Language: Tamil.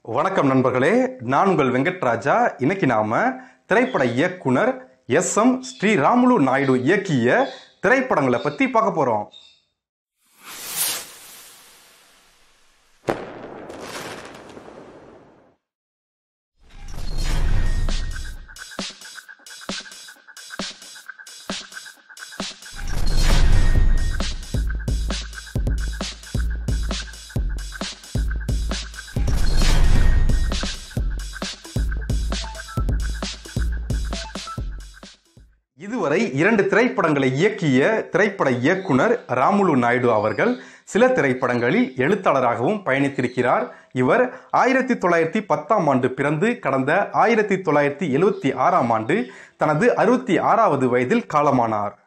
வணக்கம் நண்பர்களே, நான் உங்கள் வெங்கட்ராஜா. இன்னைக்கு நாம திரைப்பட இயக்குனர் எஸ்.எம். ஸ்ரீராமுலு நாயுடு இயக்கிய திரைப்படங்களை பத்தி பார்க்க போறோம். இதுவரை 2 திரைப்படங்களை இயக்கிய திரைப்பட இயக்குனர் ராமுலு நாயுடு அவர்கள் சில திரைப்படங்களில் எழுத்தாளராகவும் பயணித்திருக்கிறார். இவர் 1910ஆம் ஆண்டு பிறந்து கடந்த 1976ஆம் ஆண்டு தனது 66வது வயதில் காலமானார்.